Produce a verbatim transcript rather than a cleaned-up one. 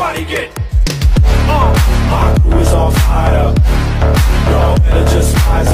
Everybody get uh. My crew is all fired up. Y'all better just rise